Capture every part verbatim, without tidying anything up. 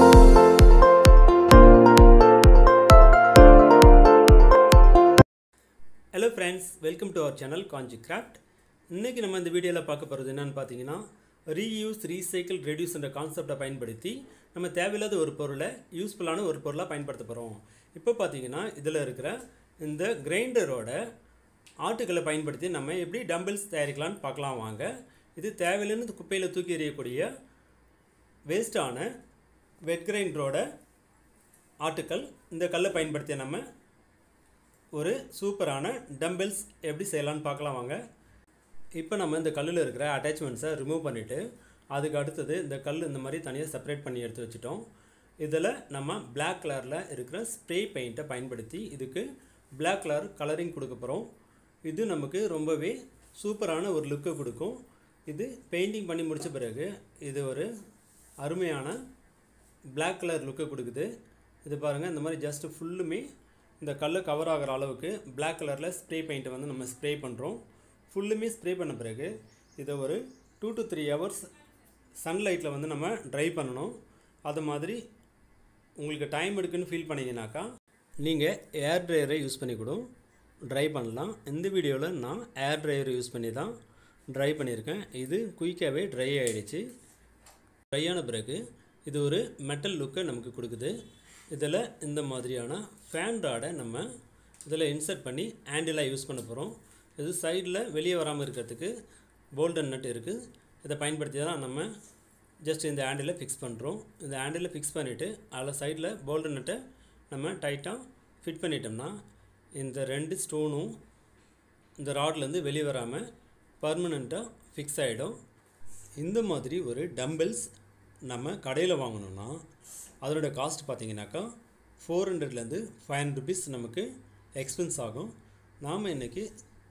Hello friends, welcome to our channel Kanji Craft. இன்னைக்கு நம்ம இந்த வீடியோல பார்க்க போறது என்னன்னு பாத்தீங்கன்னா reuse, recycle, reduce என்ற கான்செப்டை பயன்படுத்தி நம்ம தேவையில்லாத ஒரு பொருளை யூஸ்ஃபுல்லான ஒரு பொருளா பயன்படுத்த போறோம். இப்போ பாத்தீங்கன்னா இதல இருக்கிற இந்த கிரைண்டரோட ஆட்டுகளை பயன்படுத்தி நம்ம எப்படி டம்பிள்ஸ் தயாரிக்கலாம்னு பார்க்கலாம் வாங்க. இது தேவையில்லாத குப்பையில தூக்கி எறியக்கூடிய வேஸ்டான வெட் கிரைண்டரோட ஆட்டுகள். இந்த கல்லை பயன்படுத்தி நம்ம ஒரு சூப்பரான டம்பிள்ஸ் எப்படி செய்யலாம்னு பார்க்கலாம் வாங்க. இப்போ நம்ம இந்த கல்லில் இருக்கிற அட்டாச்மெண்ட்ஸை ரிமூவ் பண்ணிவிட்டு அதுக்கு அடுத்தது இந்த கல் இந்த மாதிரி தனியாக செப்பரேட் பண்ணி எடுத்து வச்சுட்டோம். இதில் நம்ம பிளாக் கலரில் இருக்கிற ஸ்ப்ரே பெயிண்ட்டை பயன்படுத்தி இதுக்கு பிளாக் கலர் கலரிங் கொடுக்க போகிறோம். இது நமக்கு ரொம்பவே சூப்பரான ஒரு லுக்கை கொடுக்கும். இது பெயிண்டிங் பண்ணி முடித்த பிறகு இது ஒரு அருமையான பிளாக் கலர் லுக்கை கொடுக்குது. இது பாருங்கள், இந்த மாதிரி ஜஸ்ட் ஃபுல்லுமே இந்த கல்லை கவர் ஆகிற அளவுக்கு பிளாக் கலரில் ஸ்ப்ரே பெயிண்ட்டை வந்து நம்ம ஸ்ப்ரே பண்ணுறோம். ஃபுல்லுமே ஸ்ப்ரே பண்ண பிறகு இதை ஒரு டூ டு த்ரீ ஹவர்ஸ் சன்லைட்டில் வந்து நம்ம ட்ரை பண்ணணும். அது மாதிரி உங்களுக்கு டைம் எடுக்குன்னு ஃபீல் பண்ணிங்கனாக்கா நீங்கள் ஏர் ட்ரையரை யூஸ் பண்ணி கூட ட்ரை பண்ணலாம். இந்த வீடியோவில் நான் ஏர் ட்ரையரை யூஸ் பண்ணி தான் ட்ரை பண்ணியிருக்கேன். இது குயிக்காகவே ட்ரை ஆகிடுச்சு. ட்ரை ஆன பிறகு இது ஒரு மெட்டல் லுக்கை நமக்கு கொடுக்குது. இதில் இந்த மாதிரியான ஃபேன் ராடை நம்ம இதில் இன்சர்ட் பண்ணி ஹேண்டிலாக யூஸ் பண்ண போகிறோம். இது சைடில் வெளியே வராமல் இருக்கிறதுக்கு போல்டன் நட் இருக்குது. இதை பயன்படுத்தி தான் நம்ம ஜஸ்ட் இந்த ஹேண்டிலை ஃபிக்ஸ் பண்ணுறோம். இந்த ஹேண்டிலை ஃபிக்ஸ் பண்ணிவிட்டு அதில் சைடில் போல்டன் நட்டை நம்ம டைட்டாக ஃபிட் பண்ணிட்டோம்னா இந்த ரெண்டு ஸ்டோனும் இந்த ராட்லேருந்து வெளியே வராமல் பர்மனெண்ட்டாக ஃபிக்ஸ் ஆகிடும். இந்த மாதிரி ஒரு டம்பிள்ஸ் நம்ம கடையில் வாங்கணுன்னா அதோட காஸ்ட் பார்த்தீங்கன்னாக்கா ஃபோர் ஹண்ட்ரட்லேருந்து ஃபைவ் ஹண்ட்ரட் ருபீஸ் நமக்கு எக்ஸ்பென்ஸ் ஆகும். நாம் இன்றைக்கி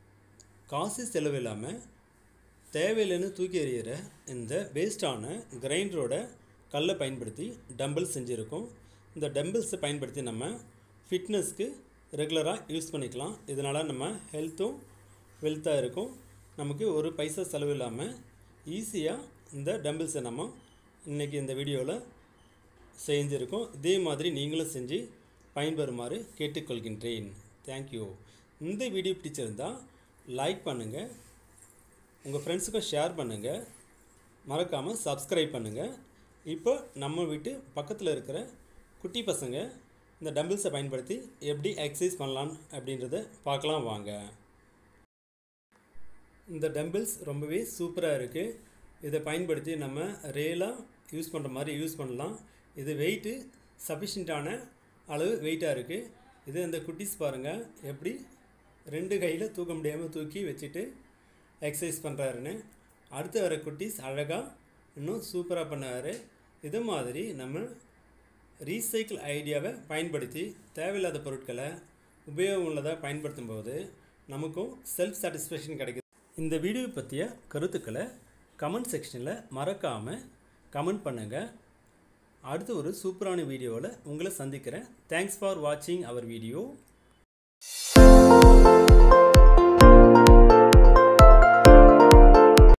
காசு செலவு இல்லாமல் தேவையில்லைன்னு தூக்கி எறிகிற இந்த வேஸ்டான கிரைண்டரோட கல்லை பயன்படுத்தி டம்பிள்ஸ் செஞ்சுருக்கோம். இந்த டம்பிள்ஸை பயன்படுத்தி நம்ம ஃபிட்னஸ்க்கு ரெகுலராக யூஸ் பண்ணிக்கலாம். இதனால் நம்ம ஹெல்த்தும் வெல்த்தாக இருக்கும். நமக்கு ஒரு பைசா செலவு இல்லாமல் ஈஸியாக இந்த டம்பிள்ஸை நம்ம இன்றைக்கி இந்த வீடியோவில் செஞ்சுருக்கோம். இதே மாதிரி நீங்களும் செஞ்சு பயன்பெறுமாறு கேட்டுக்கொள்கின்றேன். தேங்க்யூ. இந்த வீடியோ பிடிச்சிருந்தால் லைக் பண்ணுங்கள், உங்கள் ஃப்ரெண்ட்ஸுக்கும் ஷேர் பண்ணுங்கள், மறக்காமல் சப்ஸ்கிரைப் பண்ணுங்கள். இப்போ நம்ம வீட்டு பக்கத்தில் இருக்கிற குட்டி பசங்க இந்த டம்பிள்ஸை பயன்படுத்தி எப்படி எக்ஸசைஸ் பண்ணலாம் அப்படின்றத பார்க்கலாம் வாங்க. இந்த டம்பிள்ஸ் ரொம்பவே சூப்பராக இருக்குது. இதை பயன்படுத்தி நம்ம ரியலாக யூஸ் பண்ணுற மாதிரி யூஸ் பண்ணலாம். இது வெயிட்டு சஃபிஷியண்ட்டான அளவு வெயிட்டாக இருக்குது. இது இந்த குட்டீஸ் பாருங்கள் எப்படி ரெண்டு கையில் தூக்க முடியாமல் தூக்கி வச்சுட்டு எக்ஸசைஸ் பண்ணுறாருன்னு. அடுத்து வர குட்டீஸ் அழகாக இன்னும் சூப்பராக பண்ணார். இது மாதிரி நம்ம ரீசைக்கிள் ஐடியாவை பயன்படுத்தி தேவையில்லாத பொருட்களை உபயோகம் உள்ளதாக பயன்படுத்தும் போது நமக்கும் செல்ஃப் சாட்டிஸ்ஃபேக்ஷன் கிடைக்குது. இந்த வீடியோ பற்றிய கருத்துக்களை கமெண்ட் செக்ஷனில் மறக்காமல் கமெண்ட் பண்ணுங்கள். அடுத்து ஒரு சூப்பரான வீடியோவில் உங்களை சந்திக்கிறேன். தேங்க்ஸ் ஃபார் வாட்சிங் அவர் வீடியோ.